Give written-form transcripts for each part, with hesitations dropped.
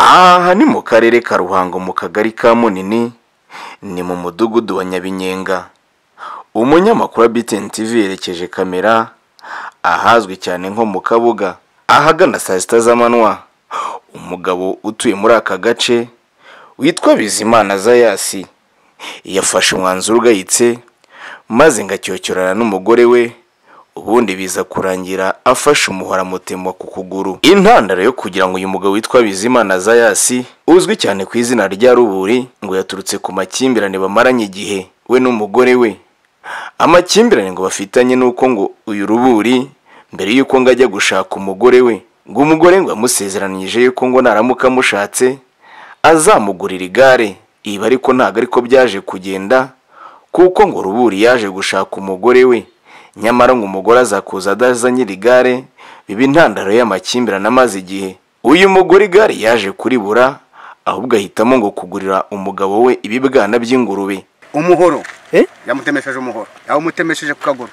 Aha ni mu karere ka Ruhango mu kagari ka Munini, ni mu mudugudu wa Nyabinyenga. Umunyamakuru wa BTN TV yerekeje kamera ahazwi cyane nko mu Kabuga ahagana saa sita z'amanywa. Umugabo utuye muri aka gace witwa Bizimana Zayasi yafashe umwanzuro ugayitse maze ngacyocyorana n'umugore we, ubundi biza kurangira afashe umuhora mutemwa ku kuguru. Intandaro yo kugira ngo uyu mugabo witwa Bizimana Zayasi uzwi cyane ku izina rya Ruburi ngo yaturutse ku makimbirane bamaranye igihe we n'umugore we. Amakimbirane ngo bafitanye nuko ngo uyu Ruburi mbere yuko ngo ajya gushaka umugore we, ngo umugore ngo amusezeranije yuko ngo naramuka amushatse azamugurira igare. Ibi ariko ntago ariko byaje kugenda, kuko ngo Ruburi yaje gushaka umugore we, nyamara ngo umugore azakuza adazanye igare. Biba intandaro y'amakimbirane amaze igihe. Uyu mugore igare yaje kuribura, ahubwo ahitamo ngo kugurira umugabo we ibibwana by'ingurube. Umuhoro yamutemesheje umuhoro, yawo mutemesheje ku kaguru.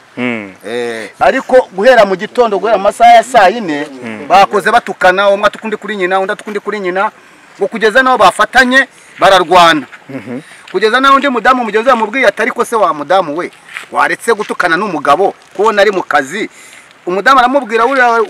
Ariko guhera mu gitondo, guhera amasaha ya saa 4 bakoze batukana, umwe atukundi kuri nyina, undi atukundi kuri nyina, ngo kugeza naho bafatanye bararwana. Kugeza naho undi mudamu mugenzi yamubwiye ati ariko se wa mudamu we waretse gutukana n'umugabo kubona ari mu kazi. Umudamu aramubwira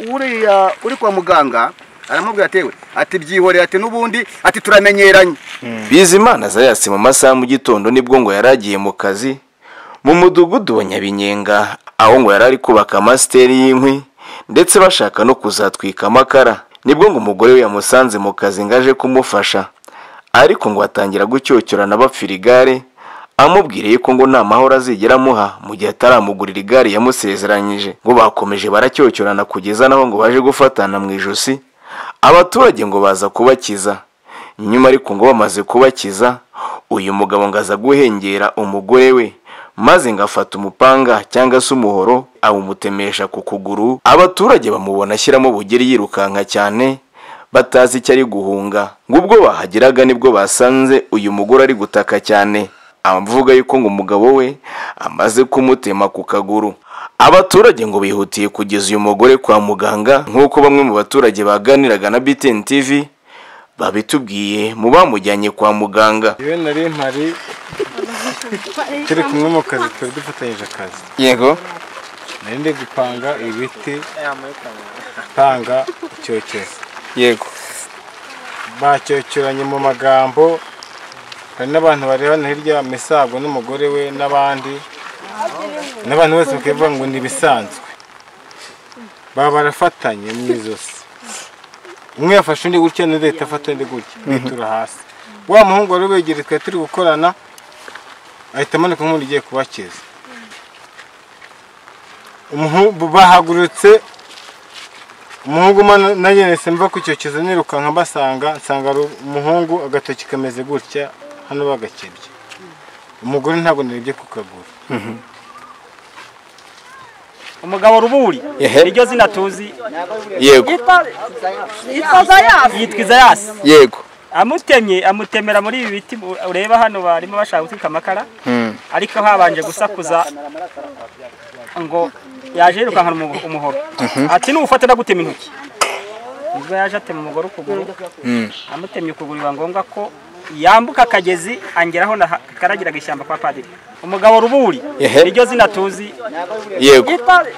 uri kwa muganga, aramubwira atewe ati byihorera ati nubundi ati turamenyeranye. Bizimana Zayasi mu masaha mu gitondo nibwo ngo yaragiye mu kazi mu mudugudu wa Nyabinyenga, aho ngo yarari kubaka masteri y'inkwi ndetse bashaka no kuzatwika amakara. Nibwo ngo umugore we yamusanze mu kazi ngaje kumufasha, ariko ngo atangira gucyocyorana bapfira igare, amubwire yuko ngo nta mahoro azigera amuha mu gihe ataramugurira igare yamusezeranyije. Ngo bakomeje baracyocyorana kugeza naho ngo baje gufatana mu ijosi. Abaturage ngo baza kubakiza, nyuma ariko ngo bamaze kubakiza uyu mugabo ngo aza guhengera umugore we, maze ngafata umupanga cyangwa se umuhoro awumutemesha ku kuguru. Abaturage bamubona ashyiramo bugeri yirukanka cyane batazi icyo ari guhunga. Ngo ubwo bahageraga nibwo basanze uyu mugore ari gutaka cyane, avuga yuko ngo umugabo we amaze kumutema ku kaguru. Abaturage ngo bihutiye kugeza uyu mugore kwa muganga, nk'uko bamwe mu baturage baganiraga na BTN TV babitubwiye mu bamujyanye kwa muganga. Yewe nari mpari turi kumwe mu kazi, twari dufatanyije akazi. Yego, nari ndi gupanga ibiti, panga icyokezo. yego, bacyocyoranye mu magambo. Hari n'abantu barebana hirya, Misago n'umugore we n'abandi, n'abantu bose bakavuga ngo ni bisanzwe. Baba barafatanye mu izosi, umwe yafashe undi gutya n'undi afata undi gutya, bitura hasi. Wa muhungu wari wegereye twari turi gukorana ahita amanuka nk'umuntu ugiye kubakiza. Umuhungu bahagurutse, umuhungu nanjye simva ku cyokezo nirukanka mbasanga, nsanga umuhungu agatoki kameze gutya hano bagakebye. Umugore ntabwo narebye ku kaguru. Umugabo Ruburi iryo zina tuzi. yego, Yitwa Zayasi. yego. Amutemera muri ibi biti ureba hano barimo bashaka gutwika amakara, ariko habanje gusakuza ngo yaje yirukankana umuhoro, ati n'ufata ndagutema intoki. Ubwo yaje atema umugore ukuguru, amutemye ukuguru biba ngombwa ko yambuka akagezi angeraho karagiraga ishyamba kwa padiri. Umugabo Ruburi iryo zina tuzi. yego,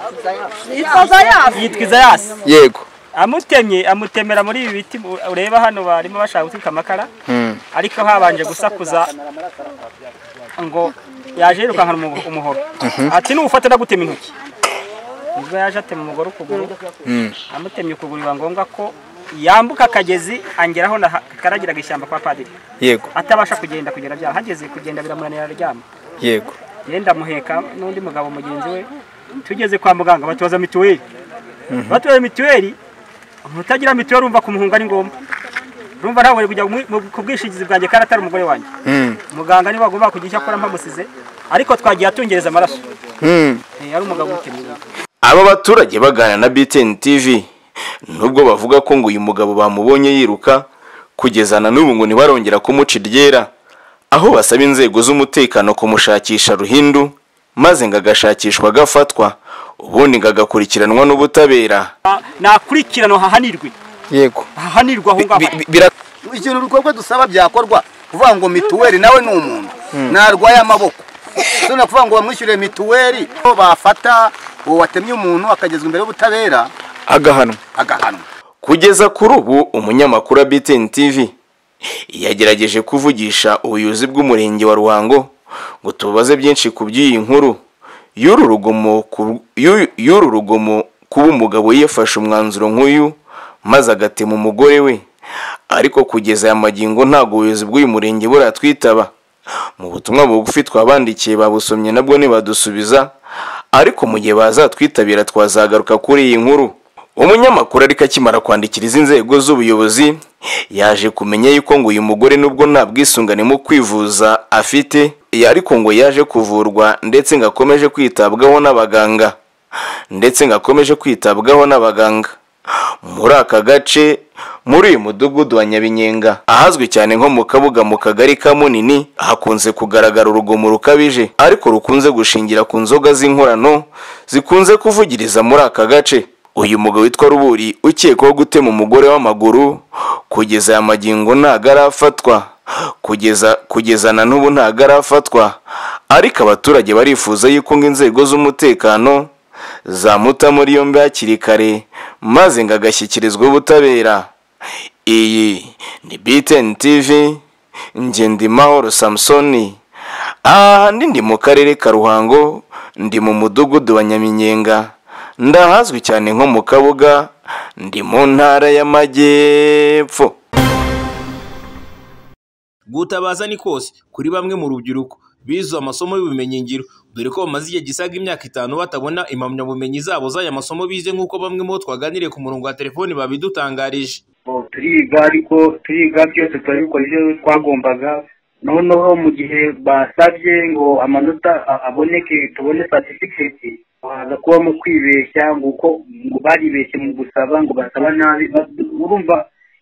Yitwa Zayasi. yego. Amutemera muri ibi biti ureba hano barimo bashaka gutwika amakara, ariko habanje gusakuza ngo yaje yirukankana umuhoro, ati n'ufata ndagutema intoki. Ubwo yaje atema umugore ukuguru, amutemye ukuguru biba ngombwa ko yambuka akagezi angeraho karagiraga ishyamba kwa padiri. Yego, atabasha kugenda kugera byara hageze kugenda biramunanira aryama. yego. Yenda muheka n'undi mugabo mugenzi we, tugeze kwa muganga batubaza mituweli. Batubaza mituweli, utagira mituweli urumva kumuhunga ari ngombwa. Urumva ntawe kujya ku bwishingizi bwanjye kandi atari umugore wanjye. Muganga niwe agomba kugira icyo akora mpamusize, ariko twagiye atungereza amaraso. Ari umugabo mutemye. Aba baturage baganira na BTN TV nubwo bavuga ko ngo uyu mugabo bamubonye yiruka, kugezana n'ubu ngo ntibarongera kumuca iryera, aho basaba inzego z'umutekano kumushakisha ruhindu, maze ngagashakishwa gafatwa, ubundi ngagakurikiranwa n'ubutabera. Nakurikirano hahanirwe. Yego, Hahanirwa aho ngaho. ikintu bikorwa dusaba byakorwa kuvuga ngo mituweli nawe ni umuntu narwaye amaboko sona kuvuga ngo bamwishyure mituweli bafata uwo watemye umuntu akagezwa imbere y'ubutabera agahanwa. Kugeza kuri ubu umunyamakuru wa BTN TV yagerageje kuvugisha ubuyobozi bw'umurenge wa Ruhango ngo tubaze byinshi ku by'iyi nkuru y'uru rugomo kuba umugabo yafashe umwanzuro nk'uyu maze agatema umugore we, ariko kugeza aya magingo ntago ubuyobozi bw'uyu murenge buratwitaba. Mu butumwa bugufi twabandikiye babusomye nabwo ntibadusubiza, ariko mu gihe bazatwitabira twazagaruka kuri iyi nkuru. Umunyamakuru ariko akimara kwandikiriza inzego z'ubuyobozi yaje kumenya yuko ngo uyu mugore nubwo nta bwisungane mu kwivuza afite, ariko ngo yaje kuvurwa ndetse ngakomeje kwitabwaho n'abaganga muri aka gace, muri uyu mudugudu wa Nyabinyenga ahazwi cyane nko mu Kabuga mu kagari ka Munini. Hakunze kugaragara urugomo rukabije ariko rukunze gushingira ku nzoga z'inkorano zikunze kuvugiriza muri aka gace. Uyu mugabo witwa Ruburi ukekwaho gutema umugore w'amaguru kugeza aya magingo ntago arafatwa, kugeza na n'ubu ntago arafatwa, ariko abaturage barifuza yuko ngo inzego z'umutekano zamuta muri yombi hakiri kare maze ngo agashyikirizwa ubutabera. Iyi ni BTN TV, njye ndi Mahoro Samsoni, ndi mu karere ka Ruhango, ndi mu mudugudu wa Nyaminyenga, ndahazwi cyane nko mu Kabuga, ndi mu ntara y'Amajyepfo. Gutabaza ni kose kuri bamwe mu rubyiruko bize amasomo y'ubumenyingiro, dore ko bamaze igihe gisaga imyaka 5 batabona impamyabumenyi zabo z'aya masomo bize, nk'uko bamwe mu twaganiriye ku murongo wa telefoni babidutangarije. Turiga ariko byose turabikora ibyo twagombaga, noneho mu gihe basabye ngo amanota aboneke tubone certificate baza kubamo kwibeshya ngo baribeshye mu gusaba ngo basaba nabi. Urumva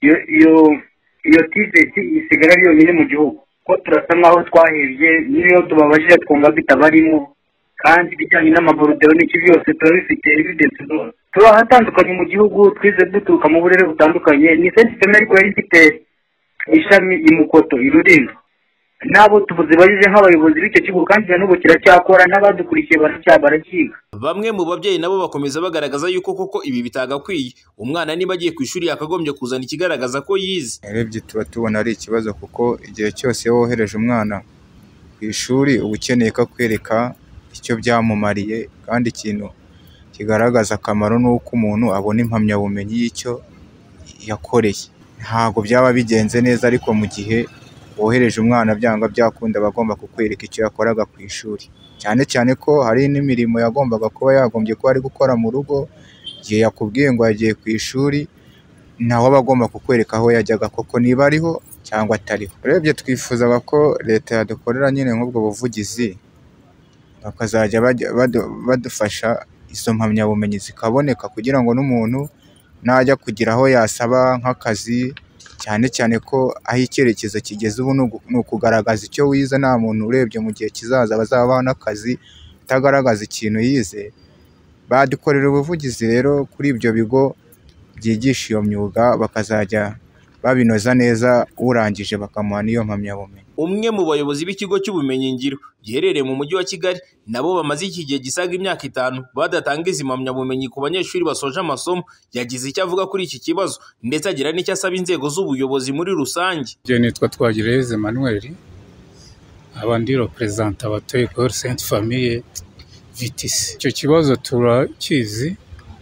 iyo TVT isigara yonyine mu gihugu ko turasa nkaho twahebye, niyo tubabajije twumva bitabarimo, kandi bijyanye n'amaborudero n'iki byose turabifite evidence zose. Turahatandukanye mu gihugu, twize duturuka mu burere butandukanye. Ni sentiment ariko yari ifite ishami imukoto irurindo, nabo tubuzibajije nk'abayobozi b'icyo kigo, kandi n'ubu kiracyakora, n'abadukurikiye barakiga. Bamwe mu babyeyi nabo bakomeza bagaragaza yuko koko ibi bitagakwiye. Umwana niba agiye ku ishuri yakagombye kuzana ikigaragaza ko yize. Urebye tuba tubona ari ikibazo, kuko igihe cyose wohereje umwana ku ishuri uba ukeneye ko akwereka icyo byamumariye, kandi ikintu kigaragaza akamaro ni uko umuntu abona impamyabumenyi y'icyo yakoreye. Ntabwo byaba bigenze neza, ariko mu gihe wohereje umwana byanga byakunda bagomba kukwereka icyo yakoraga ku ishuri, cyane cyane ko hari n'imirimo yagombaga kuba yagombye kuba ari gukora mu rugo. Igihe yakubwiye ngo yagiye ku ishuri, nawe bagomba kukwereka aho yajyaga koko, niba ariho cyangwa atariho. Urebye twifuzaga ko leta yadukorera nyine nk'ubwo buvugizi, bakazajya badufasha izo mpamyabumenyi zikaboneka, kugira ngo n'umuntu najya kugira aho yasaba nk'akazi, cyane cyane ko aho icyerekezo kigeze ubu ni ukugaragaza icyo wize. Nta muntu urebye mu gihe kizaza bazabaho n'akazi utagaragaza ikintu yize. Badukorera ubuvugizi rero kuri ibyo bigo byigisha iyo myuga, bakazajya babinoza neza, urangije bakamuha n'iyo mpamyabumenyi. Umwe mu bayobozi b'ikigo cy'ubumenyingiro giherereye mu mujyi wa Kigali, nabo bamaze iki gihe gisaga imyaka 5 badatanga izi mpamyabumenyi ku banyeshuri basoje amasomo, yagize icyo avuga kuri iki kibazo ndetse agira n'icyo asaba inzego z'ubuyobozi muri rusange. Je nitwa Twagireze Emmanuel, abandi represent abatoye Ecole Sainte Famille Vitis. Icyo kibazo turakizi,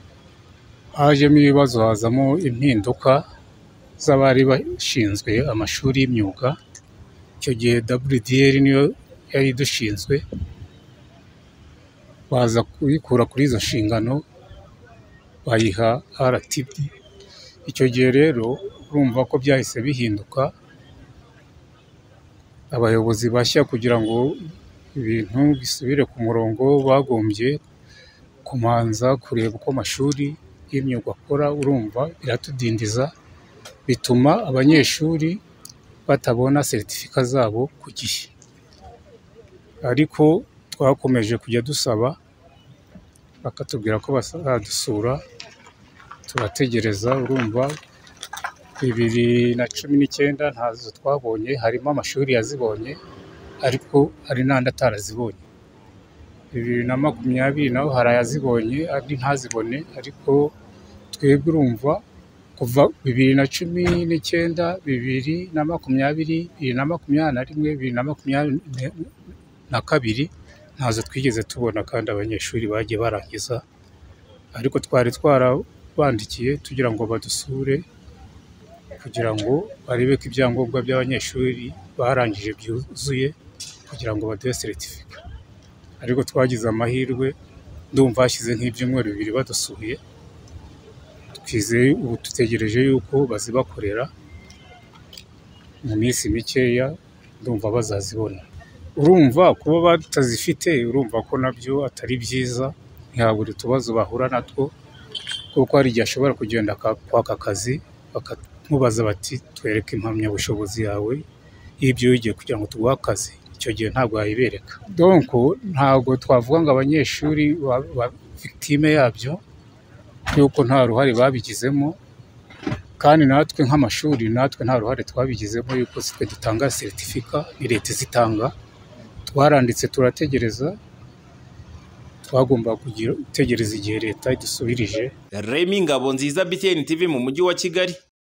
hajemo ibibazo, hazamo impinduka z'abari bashinzwe amashuri y'imyuga. Icyo gihe WDR niyo yari dushinzwe, baza kuyikura kuri izo nshingano bayiha RTB. Icyo gihe rero urumva ko byahise bihinduka, abayobozi bashya kugira ngo ibintu bisubire ku murongo bagombye kumanza kureba uko amashuri y'imyuga akora. Urumva biratudindiza, bituma abanyeshuri batabona seritifika zabo ku gihe. Ariko twakomeje kujya dusaba, bakatubwira ko bazadusura, turategereza. Urumva 2019 ntazo twabonye, harimo amashuri yazibonye ariko hari n'andi atarazibonye. 2020 naho hari ayazibonye andi ntazibone, ariko twebwe urumva kuva 2019, 2020, 2021, 2022 ntazo twigeze tubona, kandi abanyeshuri bagiye barangiza, ariko twari twarabandikiye tugira ngo badusure kugira ngo barebe ko ibyangombwa by'abanyeshuri barangije byuzuye kugira ngo baduhe certificate. Ariko twagize amahirwe, ndumva hashize nk'ibyumweru 2 badusuye, twizeye ubu dutegereje yuko bazibakorera mu minsi mikeya, ndumva bazazibona. Urumva kuba batazifite, urumva ko nabyo atari byiza, ntihabura utubazo bahura natwo, kuko hari igihe ashobora kugenda kwaka akazi bakamubaza bati twereke impamyabushobozi yawe y'ibyo wigiye kugira ngo tuguhe akazi, icyo gihe ntabwo yayibereka. Donc ntabwo twavuga ngo abanyeshuri victime yabyo yuko nta ruhare babigizemo, kandi natwe nk'amashuri natwe nta ruhare twabigizemo, yuko twe dutanga certificate, ni leta zitanga, twaranditse turategereza, twagomba gutegereza igihe leta idusubirije. Remy Ngabonziza, BTN TV mu mujyi wa Kigali.